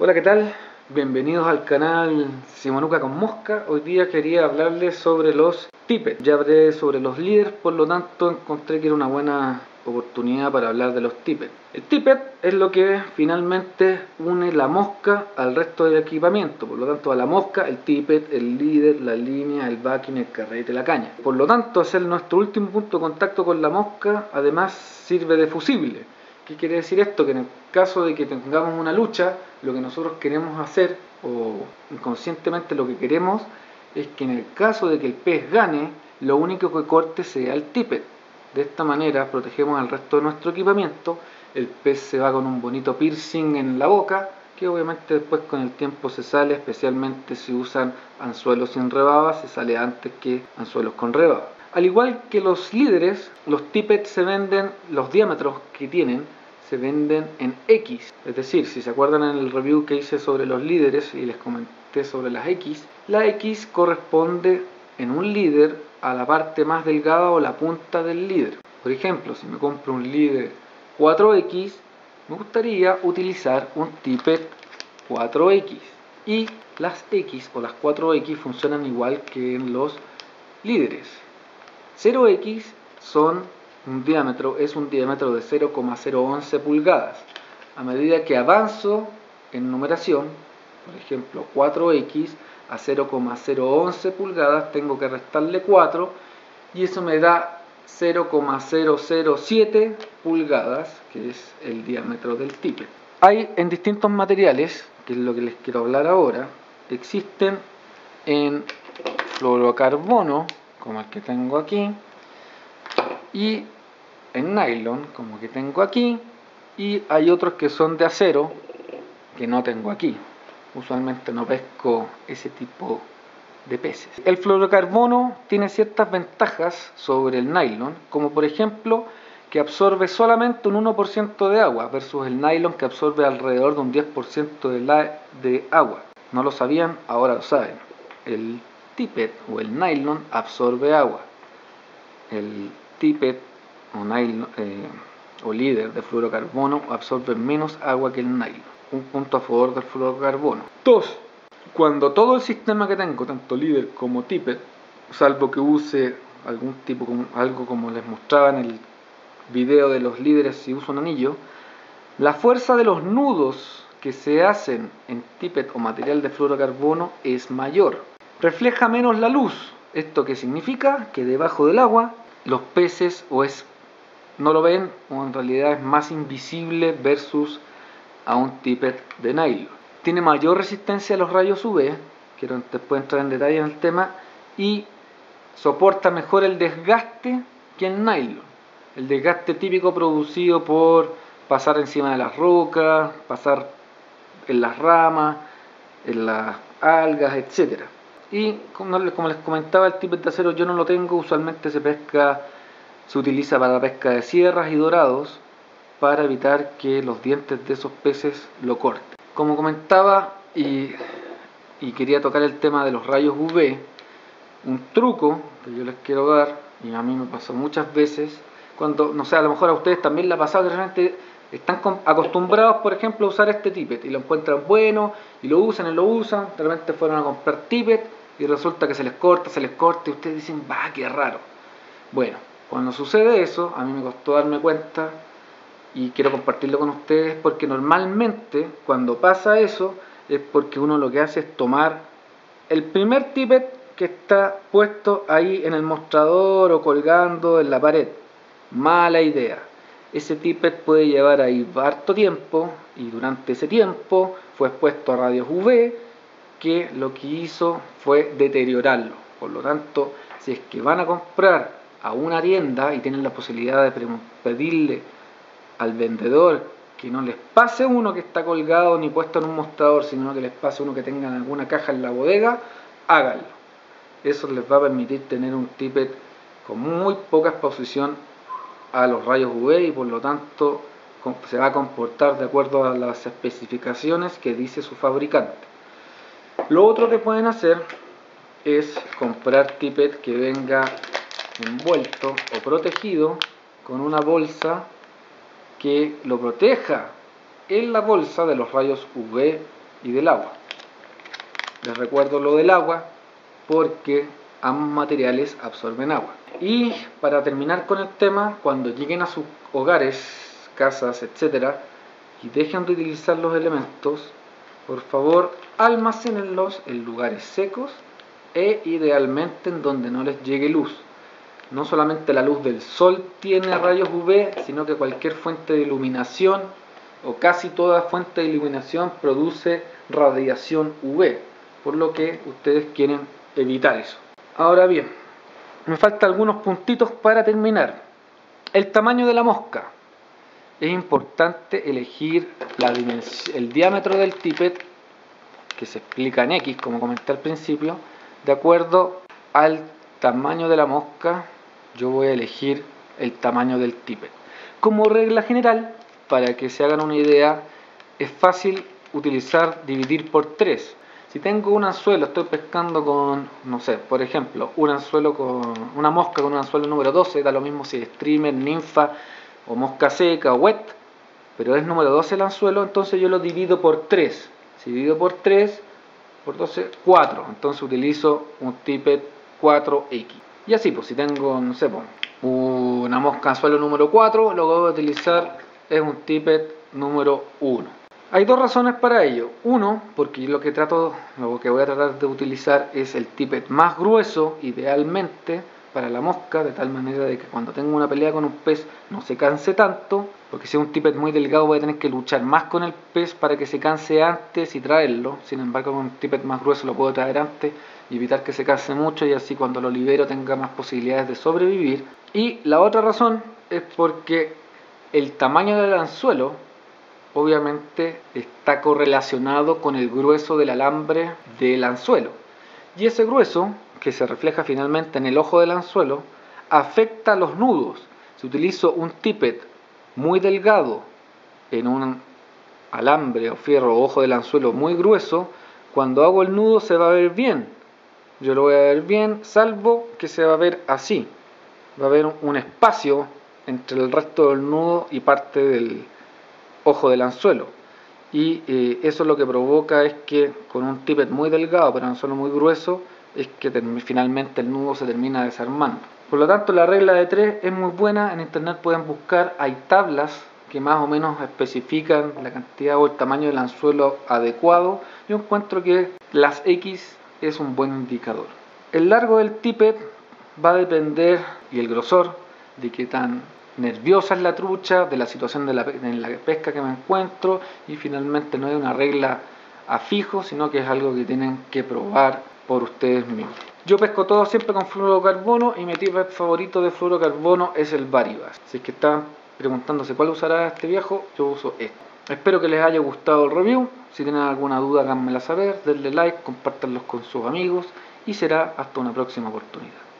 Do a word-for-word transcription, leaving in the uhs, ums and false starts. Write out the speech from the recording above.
Hola, ¿qué tal? Bienvenidos al canal Simonuca con Mosca. Hoy día quería hablarles sobre los tippets. Ya hablé sobre los líderes, por lo tanto encontré que era una buena oportunidad para hablar de los tippets. El tippet es lo que finalmente une la mosca al resto del equipamiento. Por lo tanto, a la mosca, el tippet, el líder, la línea, el backing, el carrete, la caña. Por lo tanto, hacer nuestro último punto de contacto con la mosca, además sirve de fusible. ¿Qué quiere decir esto? Que en el caso de que tengamos una lucha, lo que nosotros queremos hacer, o inconscientemente lo que queremos, es que en el caso de que el pez gane, lo único que corte sea el tippet. De esta manera protegemos al resto de nuestro equipamiento, el pez se va con un bonito piercing en la boca, que obviamente después con el tiempo se sale, especialmente si usan anzuelos sin rebaba, se sale antes que anzuelos con rebaba. Al igual que los líderes, los tippets se venden, los diámetros que tienen, se venden en X. Es decir, si se acuerdan en el review que hice sobre los líderes y les comenté sobre las X, la X corresponde en un líder a la parte más delgada o la punta del líder. Por ejemplo, si me compro un líder cuatro X, me gustaría utilizar un tippet cuatro X. Y las X o las cuatro X funcionan igual que en los líderes. cero X son un diámetro, es un diámetro de cero coma cero once pulgadas. A medida que avanzo en numeración, por ejemplo cuatro X a cero coma cero once pulgadas, tengo que restarle cuatro y eso me da cero coma cero cero siete pulgadas, que es el diámetro del tippet. Hay en distintos materiales, que es lo que les quiero hablar ahora, existen en fluorocarbono, como el que tengo aquí, y en nylon, como que tengo aquí, y hay otros que son de acero, que no tengo aquí. Usualmente no pesco ese tipo de peces. El fluorocarbono tiene ciertas ventajas sobre el nylon, como por ejemplo que absorbe solamente un uno por ciento de agua, versus el nylon que absorbe alrededor de un diez por ciento de, la, de agua. No lo sabían, ahora lo saben. El tippet o el nylon absorbe agua. El tippet o, nylon, eh, o líder de fluorocarbono absorbe menos agua que el nylon. Un punto a favor del fluorocarbono. Dos, cuando todo el sistema que tengo, tanto líder como tippet, salvo que use algún tipo, algo como les mostraba en el video de los líderes si uso un anillo, la fuerza de los nudos que se hacen en tippet o material de fluorocarbono es mayor. Refleja menos la luz. ¿Esto qué significa? Que debajo del agua los peces o es no lo ven o en realidad es más invisible versus a un tippet de nylon. Tiene mayor resistencia a los rayos U V, quiero después entrar en detalle en el tema, y soporta mejor el desgaste que el nylon. El desgaste típico producido por pasar encima de las rocas, pasar en las ramas, en las algas, etcétera. Y como les comentaba, el tippet de acero yo no lo tengo, usualmente se pesca, se utiliza para la pesca de sierras y dorados para evitar que los dientes de esos peces lo corten. Como comentaba y, y quería tocar el tema de los rayos U V, un truco que yo les quiero dar, y a mí me pasó muchas veces, cuando, no sé, a lo mejor a ustedes también les ha pasado que realmente están acostumbrados, por ejemplo, a usar este tippet y lo encuentran bueno y lo usan y lo usan, de repente fueron a comprar tippet y resulta que se les corta, se les corta y ustedes dicen, va, qué raro. Bueno, cuando sucede eso, a mí me costó darme cuenta y quiero compartirlo con ustedes porque normalmente cuando pasa eso es porque uno lo que hace es tomar el primer tippet que está puesto ahí en el mostrador o colgando en la pared. Mala idea. Ese tippet puede llevar ahí harto tiempo y durante ese tiempo fue expuesto a rayos U V que lo que hizo fue deteriorarlo. Por lo tanto, si es que van a comprar a una tienda y tienen la posibilidad de pedirle al vendedor que no les pase uno que está colgado ni puesto en un mostrador, sino que les pase uno que tenga en alguna caja en la bodega, háganlo. Eso les va a permitir tener un tippet con muy poca exposición a los rayos U V y por lo tanto se va a comportar de acuerdo a las especificaciones que dice su fabricante. Lo otro que pueden hacer es comprar tippet que venga envuelto o protegido con una bolsa que lo proteja en la bolsa de los rayos U V y del agua. Les recuerdo lo del agua porque ambos materiales absorben agua. Y para terminar con el tema, cuando lleguen a sus hogares, casas, etcétera, y dejen de utilizar los elementos, por favor almacénenlos en lugares secos e idealmente en donde no les llegue luz. No solamente la luz del sol tiene rayos U V, sino que cualquier fuente de iluminación o casi toda fuente de iluminación produce radiación U V, por lo que ustedes quieren evitar eso. Ahora bien, me faltan algunos puntitos para terminar. El tamaño de la mosca. Es importante elegir la dimensión, el diámetro del tippet, que se explica en X, como comenté al principio, de acuerdo al tamaño de la mosca. Yo voy a elegir el tamaño del tippet. Como regla general, para que se hagan una idea, es fácil utilizar dividir por tres. Si tengo un anzuelo, estoy pescando con, no sé, por ejemplo, un anzuelo con una mosca con un anzuelo número doce, da lo mismo si es streamer, ninfa o mosca seca o wet, pero es número doce el anzuelo, entonces yo lo divido por tres. Si divido por tres, por doce, cuatro. Entonces utilizo un tippet cuatro X. Y así, pues si tengo, no sé, pues, una mosca anzuelo número cuatro, lo que voy a utilizar es un tippet número uno. Hay dos razones para ello. Uno, porque lo que trato, lo que voy a tratar de utilizar es el tippet más grueso, idealmente, para la mosca, de tal manera de que cuando tengo una pelea con un pez no se canse tanto, porque si es un tippet muy delgado voy a tener que luchar más con el pez para que se canse antes y traerlo. Sin embargo, con un tippet más grueso lo puedo traer antes y evitar que se canse mucho, y así cuando lo libero tenga más posibilidades de sobrevivir. Y la otra razón es porque el tamaño del anzuelo obviamente está correlacionado con el grueso del alambre del anzuelo, y ese grueso, que se refleja finalmente en el ojo del anzuelo, afecta a los nudos. Si utilizo un tippet muy delgado en un alambre o fierro o ojo del anzuelo muy grueso, cuando hago el nudo se va a ver bien. Yo lo voy a ver bien, salvo que se va a ver así. Va a haber un espacio entre el resto del nudo y parte del ojo del anzuelo. Y eh, eso lo que provoca es que con un tippet muy delgado pero un anzuelo muy grueso, es que finalmente el nudo se termina desarmando. Por lo tanto, la regla de tres es muy buena. En internet pueden buscar, hay tablas que más o menos especifican la cantidad o el tamaño del anzuelo adecuado. Yo encuentro que las X es un buen indicador. El largo del tippet va a depender, y el grosor, de qué tan nerviosa es la trucha, de la situación de la, en la pesca que me encuentro, y finalmente no es una regla a fijo, sino que es algo que tienen que probar por ustedes mismos. Yo pesco todo siempre con fluorocarbono y mi tippet favorito de fluorocarbono es el Varibass. Si es que están preguntándose cuál usará este viejo, yo uso este. Espero que les haya gustado el review. Si tienen alguna duda, háganmela saber, denle like, compártanlos con sus amigos y será hasta una próxima oportunidad.